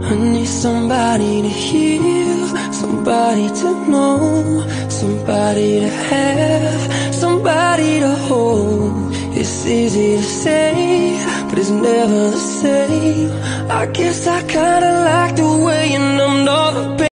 I need somebody to heal, somebody to know, somebody to have, somebody to hold. It's easy to say, but it's never the same. I guess I kinda like the way you numbed all the pain.